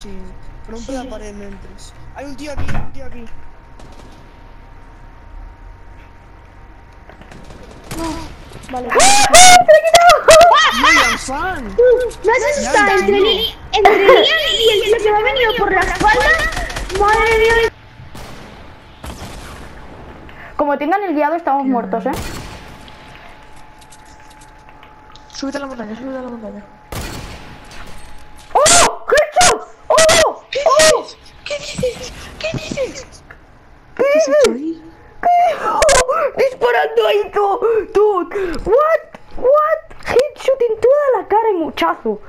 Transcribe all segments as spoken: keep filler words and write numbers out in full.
Sí. Rompe la pared, no entres. Hay un tío aquí, hay un tío aquí. No. Vale. ¡Ah! ¡Te lo he quitado! ¡Muy fan! No has estado entre Li- entre Lian y el tío que me ha venido por la espalda. Madre mía. Como tengan el guiado estamos muertos, ¿eh? Súbete a la montaña, súbete a la montaña. ¡Oh! ¡Headshot! ¡Oh! ¿Qué ¡Oh! dices? ¿Qué dices? ¿Qué dices? ¿Qué has hecho dices? ahí? ¿Qué? ¡Oh! ¡Disparando ahí, tú! ¡Dude! ¿What? ¿What? Headshot en toda la cara y muchazo.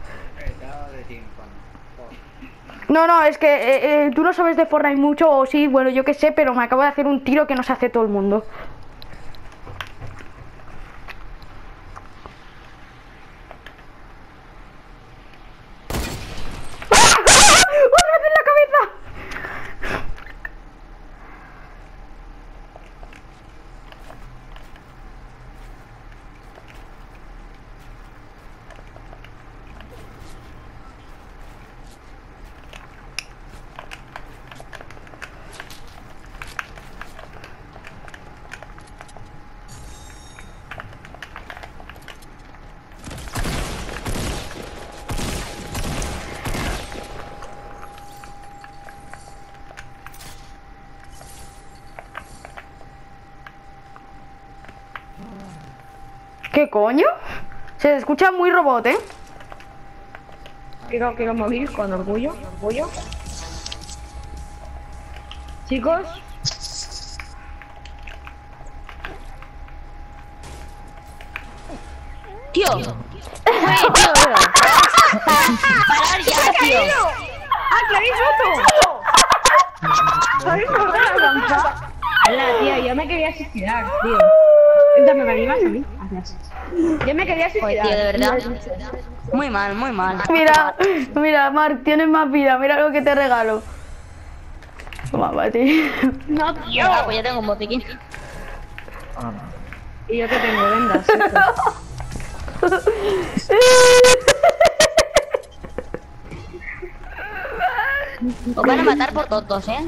No, no, es que eh, eh, tú no sabes de Fortnite mucho, o sí, bueno, yo qué sé, pero me acabo de hacer un tiro que no se hace todo el mundo. ¡Ah! ¡Ah! ¡Otra vez en la cabeza! ¿Qué coño? Se escucha muy robot, ¿eh? Quiero, quiero morir con orgullo, orgullo. Chicos. Tío. Oye, tío, bro. Parar ya, tío. ¡Ah, que habéis roto! ¿Habéis roto la lanza? Hala, tío, yo me quería suicidar, tío. Entonces me animas a mí. Gracias. Yo me quería Oye, suicidar. tío, de verdad. Muy mal, muy mal. Mira, mira, Mark, tienes más vida, mira lo que te regalo. Toma, para ti. No, tío. Ah, pues ya tengo un botiquín. Y yo que tengo vendas. Os van a matar por tontos, ¿eh?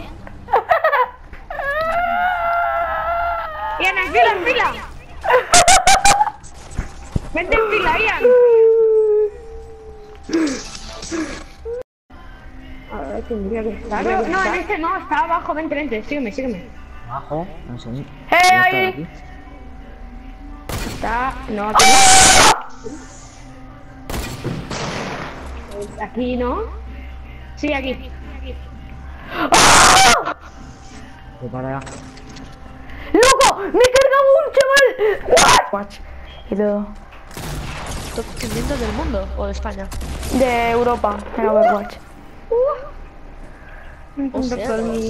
Ian, en fila, en fila. Vente en fila, Ian. A ver, tendría que estar. No, no, en este no, está abajo, vente, vente, sígueme, sígueme. Abajo, no sé. ¡Eh, ahí! Está, no, aquí no. Aquí no. Sí, aquí. ¡Ah! Prepara. ¡Loco! ¡Me he cargado un chaval! Watch. Pero ¿Top quinientos del mundo o de España? de Europa, en Overwatch. O sea,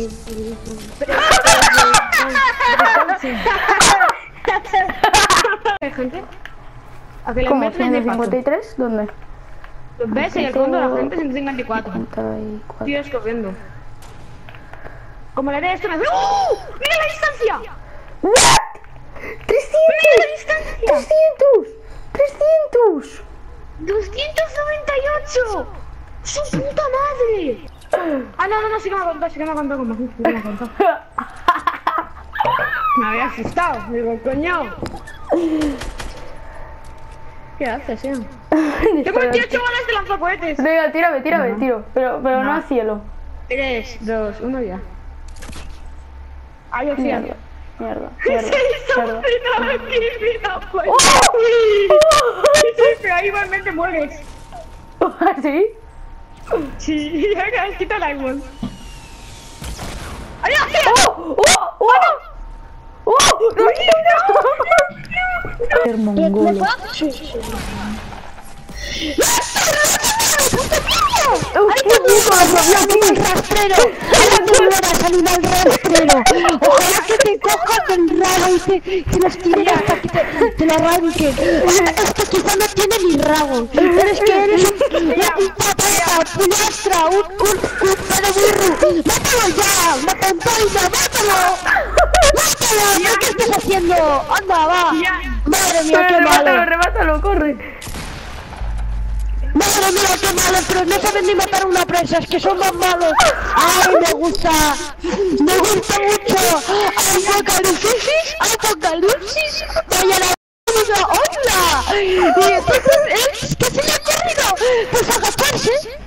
¿Hay gente? ¿A que le ¿Cómo? meten en ¿ciento el cincuenta y tres? ¿Dónde? ¿Los ves? En el fondo la gente ciento cincuenta y cuatro. cincuenta y cuatro. Tíos corriendo. Como le haré esto, me... ¡Uh! ¡Mira la distancia! ¿What? ¡trescientos! ¡trescientos! ¡trescientos! ¡doscientos noventa y ocho! ¡Su puta madre! Ah, no, no, no, sí que me ha contado, sí que me ha contado como sí que me ha contado. Me había asustado, digo, coño. ¿Qué haces, eh? Tengo veintiocho balas de lanzacohetes. Venga, tírame, tírame, No. tiro. Pero, pero no. No. al cielo. tres, dos, uno ya. Ay, opción. Mierda, mierda, mierda, mierda. ¡Oh! Pero ahí igualmente mueres. ¿Sí? Sí, ya que quita el igual. ¡Ay, ay! ¡Oh! ¡Oh! ¡Oh! ¡Oh! ¡No quiero! Ser mongolo. ¡Rastrero! ¡Animal, animal rastrero! ¡Ojalá que te cojas el rabo y te, te los tires hasta que te, te lo arranquen! Es que quizá no tiene ni rabo, pero es que eres un, un patata, un pilastra, un, un, un pedoburro. ¡Mátalo ya! ¡Matampaina, mátalo! ¡Mátalo! ¿Qué estás haciendo? ¡Anda, va! ¡Madre mía, qué Remátalo, malo! remátalo, corre. Madre mía, qué malo, pero no saben ni matar a una presa, es que son más malos. Ay, me gusta, me gusta mucho. Apocalipsis, apocalipsis, vaya la vida, hola. Y entonces, ¿eh? ¿Qué se le ha ocurrido? Pues agacharse.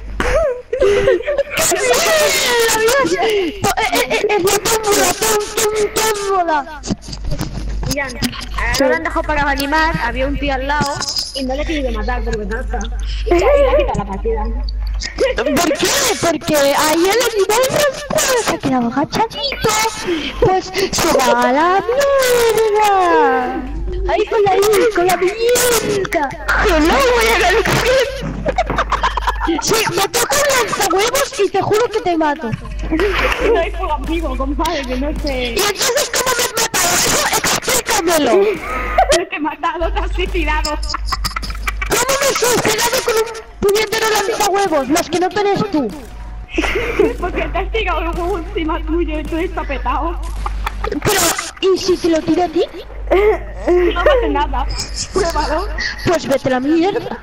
La vida es, es la tómbola, tómbola. Mira, ahora lo han dejado para animar, había un tío al lado y no le he querido matar porque no está. Y le ha quitado la partida. ¿Por qué? Porque ahí el animal rastrero se ha quedado agachadito. Pues se va a la mierda. Ahí con la I, con la mierda. Que no voy a ganar. Sí, me toca un lanzahuevos y te juro que te mato. No es por amigo, compadre, que no sé. ¿Y entonces cómo me has matado? Eso explícamelo. No te he matado, te has suicidado. ¿Cómo me he suicidado con un puñetero lanzahuevos? Los que no tenés tú. Porque te has tirado el huevo encima tuyo y tú estás petado. Pero, ¿y si te lo tiro a ti? No pasa nada. Pruébalo. Pues vete a la mierda.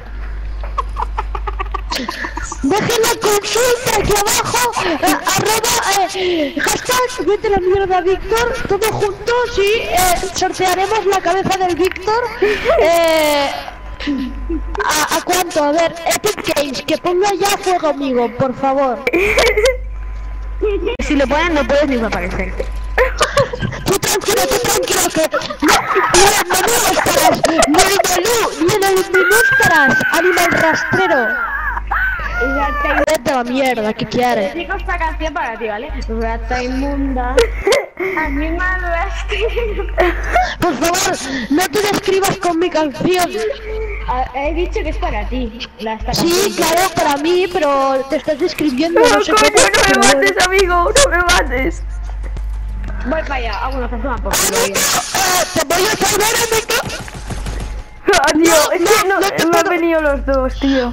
Dejen la consulta aquí abajo, eh, arroba, eh, hashtag, vete a la mierda Víctor, todos juntos y eh, sortearemos la cabeza del Víctor. Eh, ¿a, ¿A cuánto? A ver, Epic Games, que ponga ya fuego amigo, por favor. Si lo ponen no puedes ni aparecer. Tú tranquilo, tú tranquilo, que no, ni en el menú estarás, ni en el menú, ni en el menú estarás, animal rastrero. Vete a la mierda, ¿qué quieres? Digo esta canción para ti, ¿vale? Rata inmunda, animal rastrero. Por favor, no te describas con mi canción. Ah, he dicho que es para ti. La esta Sí, canción. claro, para mí, pero te estás describiendo, No, no sé coño, cómo. no me mates, amigo, no me mates. Voy para allá, hago una persona por culo. Eh, te voy a salvar, amigo. Ah, tío, No, es no, que no, no te me han puedo. venido los dos, tío.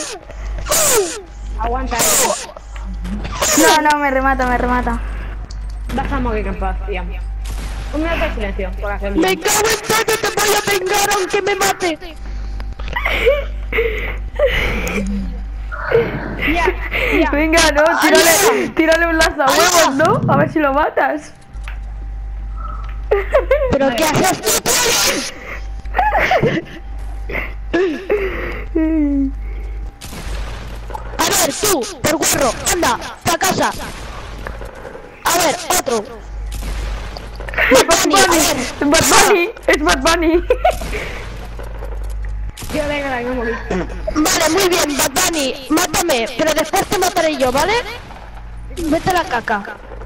Aguanta, eh. No, no, me remata, me remata. Vas a morir en paz, tía. Un minuto de silencio, por hacerlo. Me cago en todo, te voy a vengar aunque me mate. Ya, ya. Venga, no, tírale, tírale un lanzahuevos, ¿no? A ver si lo matas. ¿Pero qué haces tú? A ver, tú, por guarro, anda, pa' casa. A ver, otro. Bad Bunny, Bad Bunny, es Bad Bunny. Tío, venga, no morir. Vale, muy bien, Bad Bunny, mátame, pero después te mataré yo, ¿vale? Vete a la caca.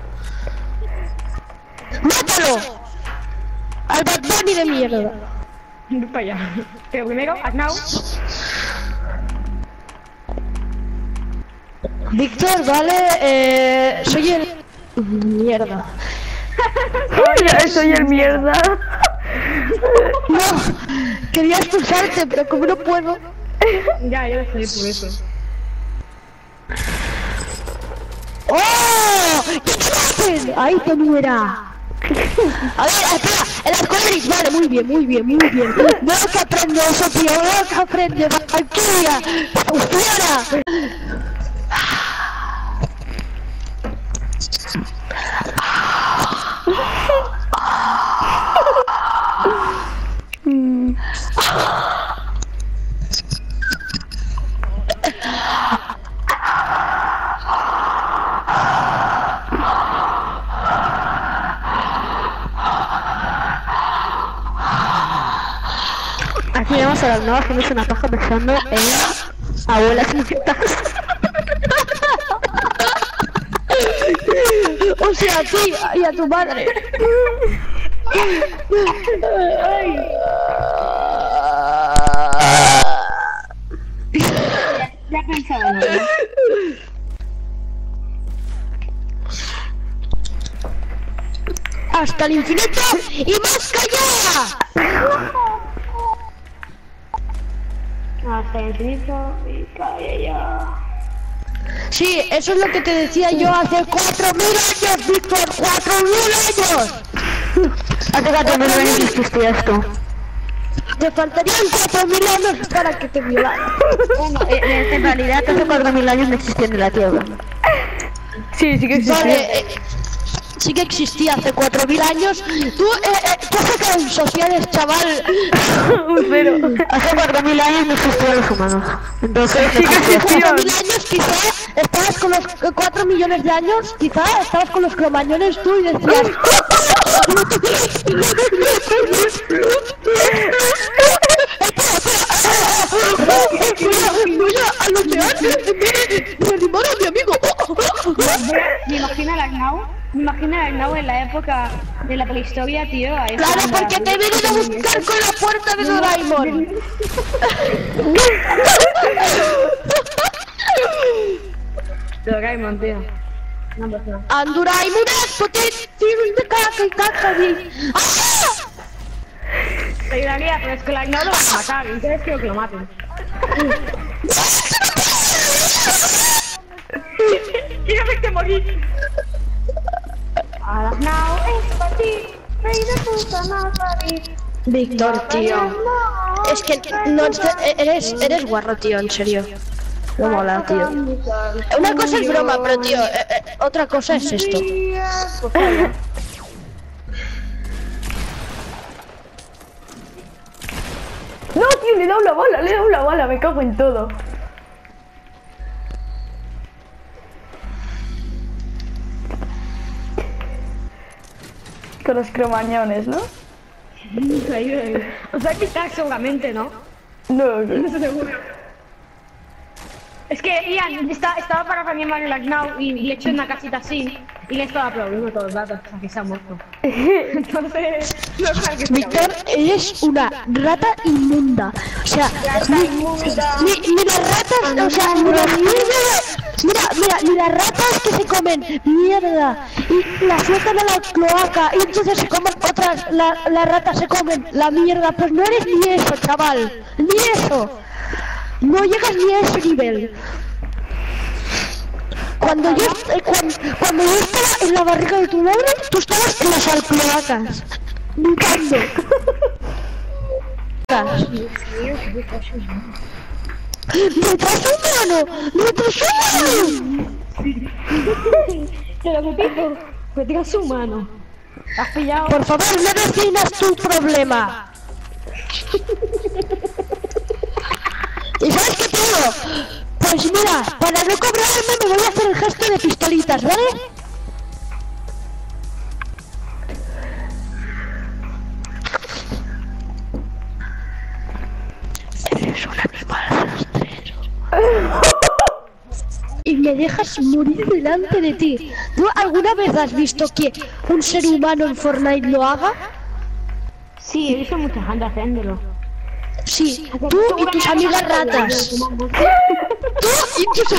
¡Mátalo! Al Bad Bunny de mierda. Voy para allá. Pero primero, Arnau. Víctor, vale, eh, soy el... Mierda. Soy el mierda. No, quería expulsarte, pero como no puedo... Ya, yo lo sé por eso. ¡Oh! ¡Que te maten! ¡Ahí te muera! A ver, espera, el arcoíris, vale, muy bien, muy bien, muy bien. Veo que aprende eso, tío, veo que aprende, Valkyria, fuera. Aquí vamos a las nuevas que me hizo una paja pensando en abuelas infectadas. O sea, a ti y a tu madre. Ya he pensado en algo. Hasta el infinito y más allá. Hasta el infinito y cae ya. Sí, eso es lo que te decía yo hace cuatro mil años, Víctor, cuatro mil años. Hace cuatro mil años hiciste esto. te faltarían cuatro mil años para que te violaran. Bueno, eh, en realidad hace cuatro mil años no existían en la Tierra. Sí, sí que existía. Vale, eh, sí que existía hace cuatro mil años. Tú, eh, eh, ¿qué has sacado en sociales, chaval? Un cero. Hace cuatro mil años no existían los humanos. Entonces, Sí que Hace cuatro existían. mil años quizá estabas con los cuatro millones de años, quizá estabas con los cromañones tú y decías... Voy a alotearme de animar a mi amigo. me imagino a Agnau, me imagino a Agnau en la época de la prehistoria, tío. Ahí Claro, jugando a porque la- te he venido a buscar con la puerta de Doraemon. Doraemon, tío. No, pues no. Anduraimon es potente, de caca y caca de... Te ayudaría, pero es que la Agnau lo van a matar, entonces quiero que lo maten. Quiero verte morir. A la Agnau es para ti, rey de puta Nazarí. Víctor, tío. Es que no, eres, eres guarro, tío, en serio. No mola, tío. Una cosa es broma, pero tío, eh, eh, otra cosa es esto. No, tío, le he dado la bala, le he dado la bala, me cago en todo. Con los cromañones, ¿no? O sea, quizás seguramente, ¿no? No, no. Es que Ian está, estaba para reanimar el Agnau y le he hecho una casita así y le estaba aplaudiendo todos los datos hasta que se ha muerto. Entonces, no es para que se Víctor, eres una rata inmunda. O sea, ni, ni, ni las ratas, o sea, ni las mierdas, mira, mira, ni las ratas que se comen mierda y la sueltan a la cloaca y entonces se comen otras, la, las ratas se comen la mierda, pues no eres ni eso, chaval, ni eso. No llegas ni a ese nivel. Cuando yo, eh, cuando, cuando yo estaba en la barriga de tu madre, tú estabas en las alcloacas, gritando. ¡Retraso humano! ¡Retraso humano! Te lo repito, retraso humano. ¿Has pillado? Por favor, no definas tu problema. ¿Y sabes qué te digo? Pues mira, para no cobrarme me voy a hacer el gesto de pistolitas, ¿vale? Eres un animal rastrero. Y me dejas morir delante de ti. ¿Tú alguna vez has visto que un ser humano en Fortnite lo haga? Sí, he visto mucha gente haciéndolo. Sí, tú y tus amigas ratas. Tú y tus...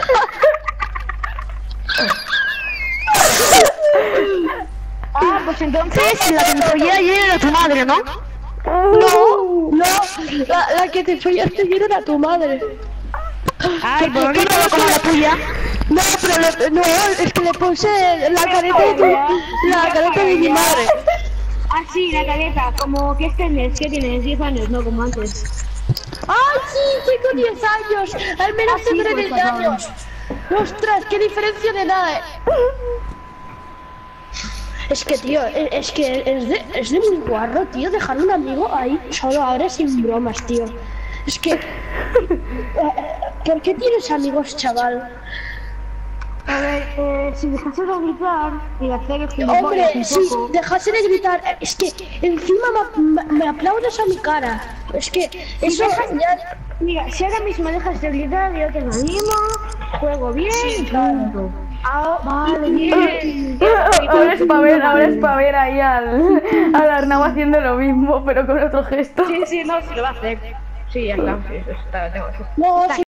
Ah, pues entonces la que me follé ayer era tu madre, ¿no? No, no, la, la que te follaste ayer era tu madre. Ay, ¿Por ¿por qué qué no no como la tuya? No, pero le- no, es que le puse la careta de tu, la careta de mi madre. Ah, sí, la careta, como que tienes, ¿qué tienes? diez años, no como antes. ¡Ay, sí! Tengo diez años. Al menos Ah, sí, tendré pues, diez por favor. años. Ostras, qué diferencia de edad. eh. Es que, tío, e- es que es de, es de muy guarro, tío, dejar un amigo ahí solo ahora sin bromas, tío. Es que... eh, ¿Por qué tienes amigos, chaval? A ver, eh, si dejases de gritar y hacer el Hombre, gilipollas si un poco... dejase de gritar, eh, es que encima me, me aplaudes a mi cara. Es que eso ya... Mira, si ahora mismo dejas de gritar, yo te animo, juego bien y punto. Ah, vale, bien. Ahora es para ver, ahora es para ver ahí al, al Arnau haciendo lo mismo, pero con otro gesto. Sí, sí, no, sí lo va a hacer. Sí, ya está. Sí, eso está, tengo- No,